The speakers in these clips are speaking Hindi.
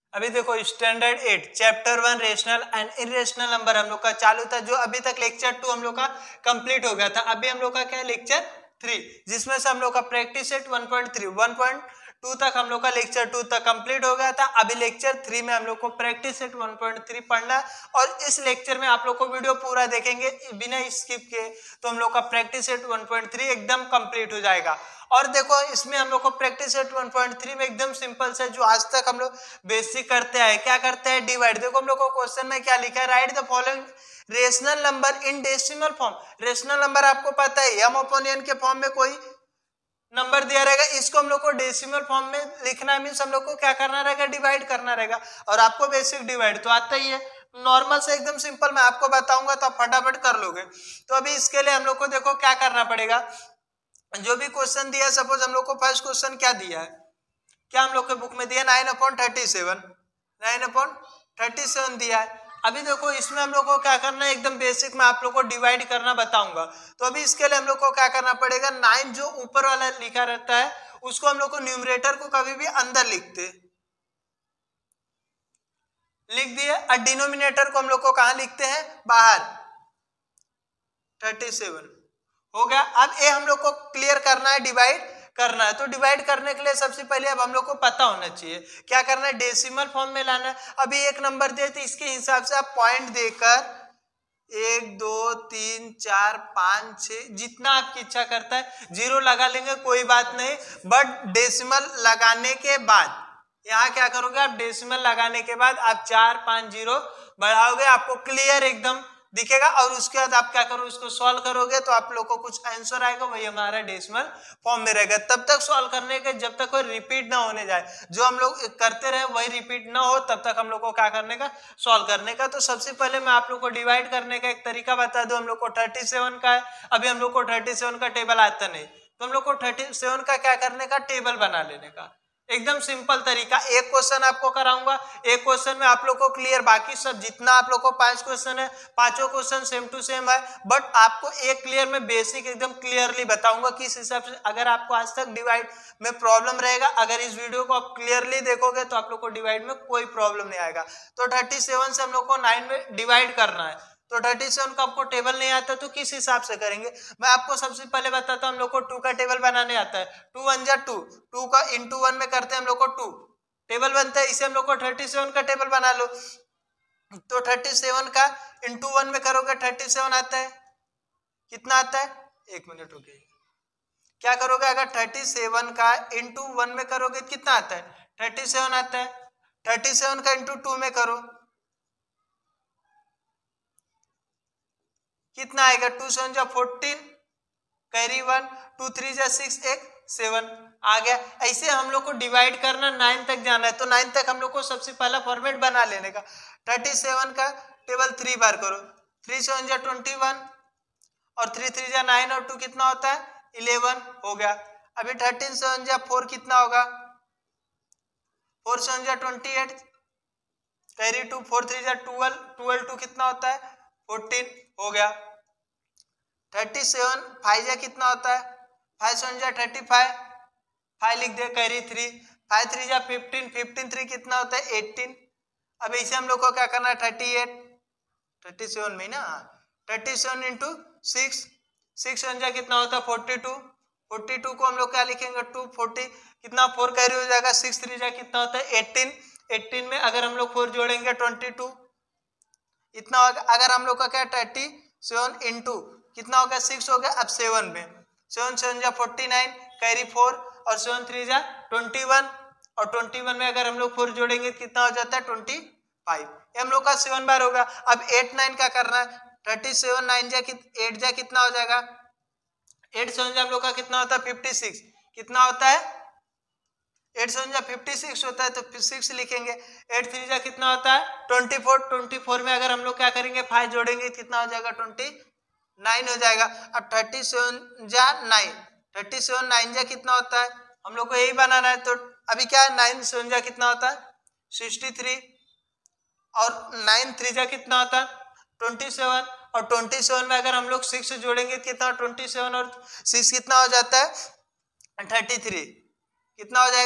अभी देखो standard 8 chapter 1 rational and irrational number हम लोग का चालू था, जो अभी तक लेक्चर 2 हम लोग का कंप्लीट हो गया था। अभी हम लोग का क्या है लेक्चर 3, जिसमें से हम लोग का प्रैक्टिस सेट 1.2 तक हम लोग का लेक्चर 2 तक कंप्लीट हो गया था। अभी लेक्चर 3 में हम लोग को प्रैक्टिस सेट 1.3 पढ़ना है, और इस लेक्चर में आप लोग को वीडियो पूरा देखेंगे बिना स्किप के, तो हम लोग का प्रैक्टिस सेट 1.3 एकदम कंप्लीट हो जाएगा। और देखो इसमें हम लोग को प्रैक्टिस सेट 1.3 में एकदम सिंपल से जो आज तक हम लोग बेसिक करते हैं, क्या करते हैं डिवाइड। देखो हम लोग को क्वेश्चन में क्या लिखा है, write the following rational number in decimal form. Rational number आपको पता है m अपॉन n के फॉर्म में कोई नंबर दिया रहेगा, इसको हम लोग को डेसिमल फॉर्म में लिखना मीन्स हम लोग को क्या करना रहेगा, डिवाइड करना रहेगा। और आपको बेसिक डिवाइड तो आता ही है, नॉर्मल से एकदम सिंपल मैं आपको बताऊंगा तो आप फटाफट कर लोगे। तो अभी इसके लिए हम लोग को देखो क्या करना पड़ेगा, जो भी क्वेश्चन दिया है, सपोज हम लोग को फर्स्ट क्वेश्चन क्या दिया है, क्या हम लोग के बुक में दिया 9/37 दिया है। अभी देखो इसमें हम लोग को क्या करना है, एकदम बेसिक में आप लोग को डिवाइड करना बताऊंगा। तो अभी इसके लिए हम लोग को क्या करना पड़ेगा, 9 जो ऊपर वाला लिखा रहता है उसको हम लोग को न्यूमरेटर को कभी भी अंदर लिख दिए, और डिनोमिनेटर को हम लोग को कहां लिखते हैं, बाहर। 37 हो गया। अब ये हम लोग को क्लियर करना है, डिवाइड करना है। तो डिवाइड करने के लिए सबसे पहले अब हम लोग को पता होना चाहिए क्या करना है, डेसिमल फॉर्म में लाना है। अभी एक नंबर दिया तो इसके हिसाब से आप पॉइंट देकर 1 2 3 4 5 6 जितना आपकी इच्छा करता है जीरो लगा लेंगे, कोई बात नहीं। बट डेसिमल लगाने के बाद यहाँ क्या करोगे आप, डेसिमल लगाने के बाद आप 4 5 0 बढ़ाओगे, आपको क्लियर एकदम दिखेगा। और उसके बाद आप क्या करो, इसको सॉल्व करोगे तो आप लोग को कुछ आंसर आएगा, वही हमारा डेसिमल फॉर्म में रहेगा। तब तक सॉल्व करने के जब तक कोई रिपीट ना होने जाए, जो हम लोग करते रहे वही रिपीट ना हो, तब तक हम लोग को क्या करने का, सॉल्व करने का। तो सबसे पहले मैं आप लोग को डिवाइड करने का एक तरीका बता दूं। हम लोग को 37 का है, अभी हम लोग को 37 का टेबल आता नहीं, तो हम लोग को 37 का क्या करने का, टेबल बना लेने का। एकदम सिंपल तरीका, एक क्वेश्चन आपको कराऊंगा, एक क्वेश्चन में आप लोग को क्लियर, बाकी सब जितना आप लोग को 5 क्वेश्चन है, पांचों क्वेश्चन सेम टू सेम है। बट आपको एक क्लियर में बेसिक एकदम क्लियरली बताऊंगा किस हिसाब से, अगर आपको आज तक डिवाइड में प्रॉब्लम रहेगा, अगर इस वीडियो को आप क्लियरली देखोगे तो आप लोग को डिवाइड में कोई प्रॉब्लम नहीं आएगा। तो 37 से हम लोग को 9 में डिवाइड करना है, तो 37 का आपको टेबल नहीं आता तो किस हिसाब से करेंगे, मैं आपको सबसे पहले बताता हूं। हम लोग को 2 का टेबल बनाने आता है, 2 1 जा 2, 2 का इंटू 1 में करते हैं हम लोग को 2 टेबल बनता है, इसे हम लोग को 37 का टेबल बना लो। तो 37 का इंटू 1 में करोगे 37 आता है, कितना आता है, एक मिनट रुकिए, क्या करोगे, अगर 37 का इंटू 1 में करोगे कितना आता है, 37 आता है। 37 का इंटू 2 में करो, कितना आएगा, 2 7 जा 14, कैरी 1, 2 3 जा 6, एक 7 आ गया। ऐसे हम लोग को डिवाइड करना, 9 तक जाना है, तो 9 तक हम लोग को सबसे पहला फॉर्मेट बना लेने का। 37 का टेबल 3 बार करो, 3 7 जा 21, और 3 3 जा 9, और 2 कितना होता है, 11 हो गया। अभी 13 7 जा 4 कितना होगा, 4 7 जा 28, कैरी 2, 4 3 जा 12, 12 2 कितना होता है, 14 हो गया। 37 5 जा कितना होता है, 5 7 जा 35, 5 लिख दे, कैरी 3, 5 3 जा 15, 15 3 कितना होता है, 18। अब इसे हम लोग को क्या करना है, 38, 37 में ना, 37 इंटू 6, 6 7 जा कितना होता है, 42, 42 को हम लोग क्या लिखेंगे, 2 40 कितना, 4 कैरी हो जाएगा, 6 3 जा कितना होता है, 18, 18 में अगर हम लोग 4 जोड़ेंगे 22 इतना होगा। अगर हम लोग का क्या 37 इंटू कितना हो गया, 6 हो गया। अब 7 में 7 7 जा 49, कैरी 4, और 7 3 जा 21, और 21 में अगर हम लोग 4 जोड़ेंगे कितना हो जाता है, 25, ये हम लोग का 7 बार होगा। अब 8 9 का करना है, 37 9 जा 8 जा कितना हो जाएगा, 8 7 जा हम लोग का कितना होता है, 56, कितना होता है, 8 7 जा 56 होता है, तो 6 लिखेंगे। 8 3 जा कितना होता है, 24, 24 में अगर हम लोग क्या करेंगे, 5 जोड़ेंगे कितना हो जाएगा, 29 हो जाएगा। अब 37 जा 9, 37 9 जा कितना होता है, हम लोग को यही बनाना है। तो अभी क्या है, 9 7 जा कितना होता है, 63, और 9 3 जा कितना होता है, 27, और 27 में अगर हम लोग 6 जोड़ेंगे कितना, 27 और 6 कितना हो जाता है, 33, कितना हो जाएगा,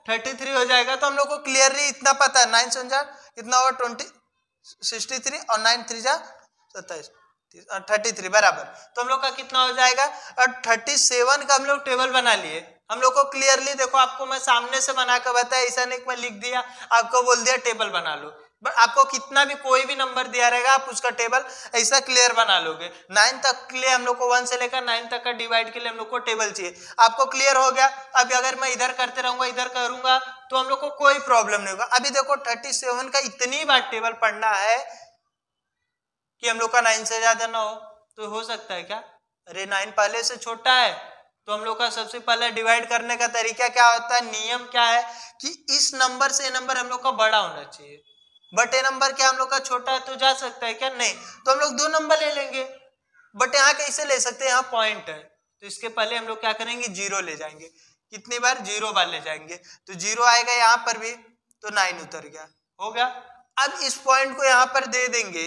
33 हो जाएगा। तो हम लोग को क्लियरली इतना पता है 9 7 जा कितना होगा 63 और 9 3 जा 27 33 बराबर। तो हम लोग का कितना हो जाएगा और 37 का हम लोग टेबल बना लिए। हम लोग को क्लियरली देखो, आपको मैं सामने से बना कर बताया, ऐसा नहीं मैं लिख दिया आपको बोल दिया टेबल बना लो। बट आपको कितना भी कोई भी नंबर दिया रहेगा आप उसका टेबल ऐसा क्लियर बना लोगे। 9 तक के लिए हम लोग को 1 से लेकर 9 तक का डिवाइड के लिए हम लोग को टेबल चाहिए। आपको क्लियर हो गया। अब अगर मैं इधर करते रहूंगा इधर करूंगा तो हम लोग को कोई प्रॉब्लम नहीं होगा। अभी देखो 37 का इतनी बार टेबल पढ़ना है कि हम लोग का 9 से ज्यादा ना हो, तो हो सकता है क्या? अरे 9 पहले से छोटा है। तो हम लोग का सबसे पहले डिवाइड करने का तरीका क्या होता है, नियम क्या है कि इस नंबर से नंबर हम लोग का बड़ा होना चाहिए। बट ये नंबर क्या हम लोग का छोटा है तो जा सकता है क्या? नहीं। तो हम लोग 2 नंबर ले लेंगे। बट यहाँ कैसे ले सकते हैं, यहाँ पॉइंट है तो इसके पहले हम लोग क्या करेंगे, 0 ले जाएंगे। कितनी बार? 0 बार ले जाएंगे। तो 0 आएगा यहाँ पर भी, तो 9 उतर गया, हो गया। अब इस पॉइंट को यहाँ पर दे देंगे।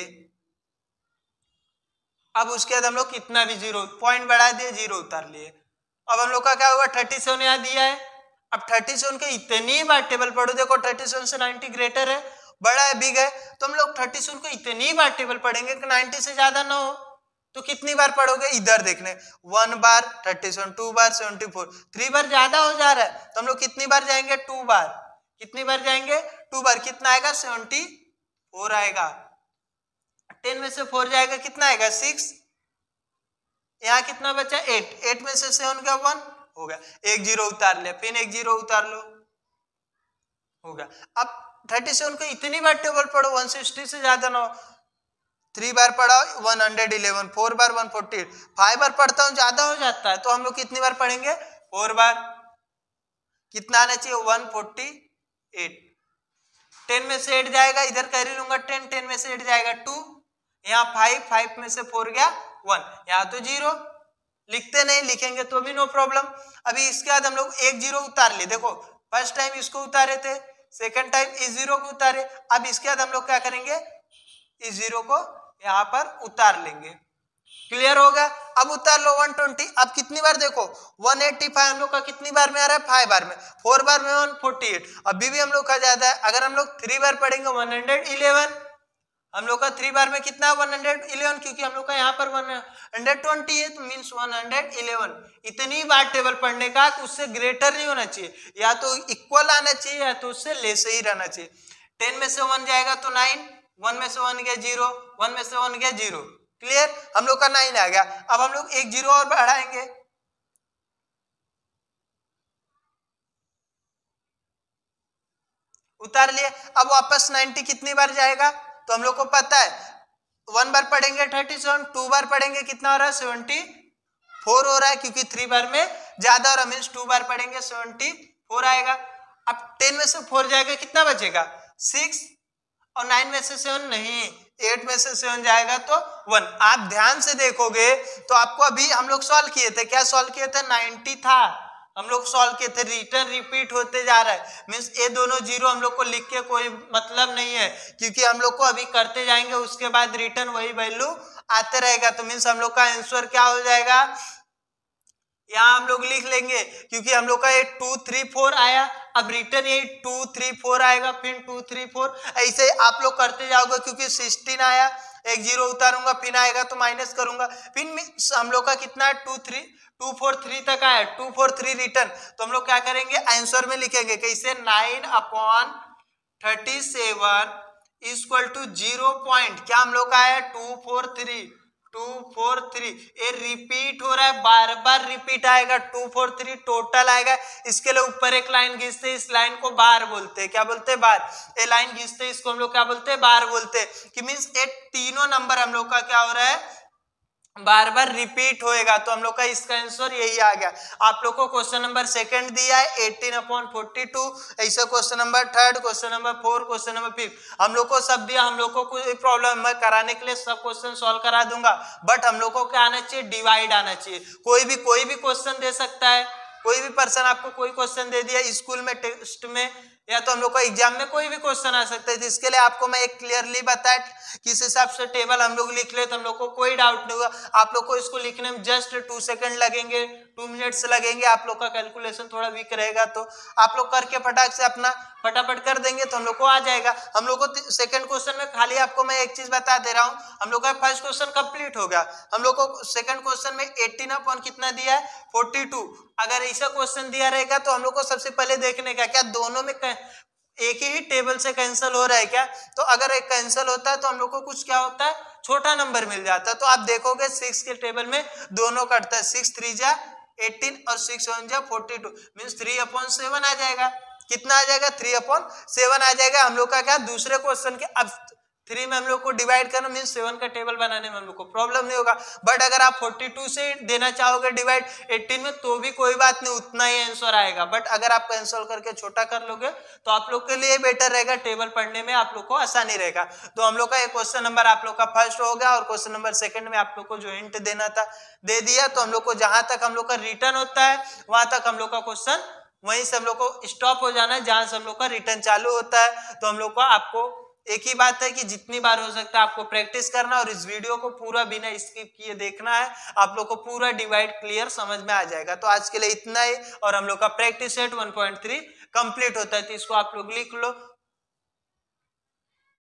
अब उसके बाद हम लोग कितना भी 0 पॉइंट बढ़ा दिए, 0 उतार लिए। अब हम लोग का क्या हुआ, 37 यहाँ दिया है। अब 37 के इतनी बार टेबल पढ़ो, देखो 37 से 90 ग्रेटर है, बड़ा है, बिग है। तो हम लोग 37 को इतनी बार टेबल पढ़ेंगे कि 90 से ज्यादा ना हो। तो कितनी बार पढ़ोगे, इधर देखने 1 बार 37, 2 बार 74, 3 बार ज्यादा हो जा रहा है। तो हम लोग कितनी बार जाएंगे, 2 बार। कितनी बार जाएंगे, 2 बार। कितना आएगा, 74 आएगा। 10 में से 4 जाएगा, कितना आएगा, 6। यहाँ कितना बचा, 8। 8 में से 7 गया, 1 हो गया। एक 0 उतार ले, फिर एक 0 उतार लो, हो गया। अब 37 को इतनी बार टेबल पढ़ो, 160 से ज्यादा ना हो। 3 बार पढ़ा 111, 4 बार 148, 5 बार पढ़ता हूं ज्यादा हो जाता है। तो हम लोग कितनी बार पढ़ेंगे, 4 बार। कितना आना चाहिए, 148। 10 में से 8 जाएगा, इधर कैरी लूंगा 10, 10 में से 8 जाएगा 2, यहाँ 5, 5 में से 4 गया 1, यहाँ तो 0। लिखते नहीं, लिखेंगे तो भी नो प्रॉब्लम। अभी इसके बाद हम लोग एक 0 उतार लिए। देखो फर्स्ट टाइम इसको उतारे थे, सेकंड टाइम इस 0 को उतारे। अब इसके बाद हम लोग क्या करेंगे, इस 0 को यहाँ पर उतार लेंगे। क्लियर होगा। अब उतार लो 120। अब कितनी बार, देखो 185 हम लोग का कितनी बार में आ रहा है, 5 बार में। 4 बार में 148, अभी भी हम लोग का ज्यादा है। अगर हम लोग 3 बार पढ़ेंगे 111। हम लोग का 3 बार में कितना है, 111, क्योंकि हम लोग का यहाँ पर 120 है, तो मीन्स 111। इतनी बार टेबल पढ़ने का, उससे ग्रेटर नहीं होना चाहिए, या तो इक्वल आना चाहिए या तो उससे लेस ही रहना चाहिए। 10 में से 1 जाएगा तो 9, 1 में से 1 गया 0, 1 में से 1 गया 0। क्लियर, हम लोग का 9 आ गया। अब हम लोग एक 0 और बढ़ाएंगे, उतार लिए। अब वापस 90 कितनी बार जाएगा, तो हम लोग को पता है 1 बार पढ़ेंगे 37, 2 बार पढ़ेंगे कितना हो रहा है, 74 हो रहा है, क्योंकि 3 बार में ज्यादा हो रहा है, मीन्स 2 बार पढ़ेंगे 74 आएगा। अब 10 में से 4 जाएगा, कितना बचेगा, 6, और 9 में से 7 नहीं, 8 में से 7 जाएगा तो 1। आप ध्यान से देखोगे तो आपको, अभी हम लोग सॉल्व किए थे, क्या सॉल्व किए थे, 90 था, हम लोग सॉल्व किए थे, रिटर्न रिपीट होते जा रहा है। मीन्स ये दोनों 0 हम लोग को लिख के कोई मतलब नहीं है, क्योंकि हम लोग को अभी करते जाएंगे, उसके बाद रिटर्न वही वैल्यू आते रहेगा। तो मीन्स हम लोग का आंसर क्या हो जाएगा, यहाँ हम लोग लिख लेंगे, क्योंकि हम लोग का ये 2 3 4 आया। अब रिटर्न ये 2 3 4 आएगा, फिर 2 3 4, ऐसे आप लोग करते जाओगे। क्योंकि 16 आया, एक 0 उतारूंगा, फिर आएगा तो माइनस करूंगा, फिर हम लोग का कितना है 2 2 4 3 तक आया, 2 4 3 रिटर्न। तो हम लोग क्या करेंगे, आंसर में लिखेंगे कैसे, 9/37 इक्वल टू 0 पॉइंट, क्या हम लोग का आया 243। ये रिपीट हो रहा है, बार बार रिपीट आएगा, 243 टोटल आएगा। इसके लिए ऊपर एक लाइन खींचते हैं, इस लाइन को बार बोलते हैं, क्या बोलते हैं, बार। ये लाइन खींचते हैं, इसको हम लोग क्या बोलते हैं, बार बोलते हैं। कि मींस ये तीनों नंबर हम लोग का क्या हो रहा है, बार बार रिपीट होएगा। तो हम लोग का इसका आंसर यही आ गया। आप लोग को क्वेश्चन नंबर 2 दिया है 18/42, ऐसे question number 3, question number 4, question number 5 हम लोग को सब दिया। हम लोग को कोई प्रॉब्लम, मैं कराने के लिए सब क्वेश्चन सॉल्व करा दूंगा, बट हम लोग को क्या आना चाहिए, डिवाइड आना चाहिए। कोई भी क्वेश्चन दे सकता है, कोई भी पर्सन आपको कोई क्वेश्चन दे दिया स्कूल में, टेस्ट में, या तो हम लोग को एग्जाम में कोई भी क्वेश्चन आ सकता है। तो इसके लिए आपको मैं एक क्लियरली बताया किस हिसाब से टेबल हम लोग लिख ले, तो हम लोग को कोई डाउट नहीं हुआ। आप लोग को इसको लिखने में जस्ट 2 सेकंड लगेंगे, 2 मिनट्स लगेंगे, आप लोग का कैलकुलेशन थोड़ा वीक रहेगा तो आप लोग करके फटाक से अपना फटाफट कर देंगे तो हम लोग को आ जाएगा। हम लोग को सेकंड क्वेश्चन में खाली आपको मैं एक चीज बता दे रहा हूँ, हम लोग का फर्स्ट क्वेश्चन कंप्लीट हो गया। हम लोग को सेकंड क्वेश्चन में 18 अपॉन कितना दिया है 42। अगर ऐसा क्वेश्चन दिया रहेगा तो हम लोग को सबसे पहले देखने का क्या दोनों में एक ही टेबल से कैंसिल हो रहा है क्या, तो अगर एक कैंसिल होता है तो हम लोग को कुछ क्या होता है छोटा नंबर मिल जाता है। तो आप देखोगे 6 के टेबल में दोनों कटता है, 6 3 जा 18 और 6 1 जा 42 मींस 3/7 आ जाएगा। कितना आ जाएगा 3/7 आ जाएगा। हम लोग का क्या दूसरे क्वेश्चन के अब 3 में हम लोग को डिवाइड करना मींस 7 का टेबल बनाने में हम लोग को प्रॉब्लम नहीं होगा। बट अगर आप 42 से देना चाहोगे डिवाइड 18 में तो भी कोई बात नहीं, उतना ही आंसर आएगा। बट अगर आप कैंसिल करके छोटा कर लोगे तो आप लोग के लिए बेटर रहेगा, टेबल पढ़ने में आप लोग को आसानी रहेगा। तो हम लोग का एक क्वेश्चन नंबर आप लोग का फर्स्ट हो गया और क्वेश्चन नंबर सेकंड में आप लोग को जो हिंट देना था दे दिया। तो हम लोग को जहां तक हम लोग का रिटर्न होता है वहां तक हम लोग का क्वेश्चन वहीं से हम लोग को स्टॉप हो जाना है जहां से हम लोग का रिटर्न चालू होता है। तो हम लोग को आपको एक ही बात है कि जितनी बार हो सकता है आपको प्रैक्टिस करना और इस वीडियो को पूरा बिना स्किप किए देखना है, आप लोग को पूरा डिवाइड क्लियर समझ में आ जाएगा। तो आज के लिए इतना ही और हम लोग का प्रैक्टिस सेट 1.3 कंप्लीट होता है। तो इसको आप लोग लिख लो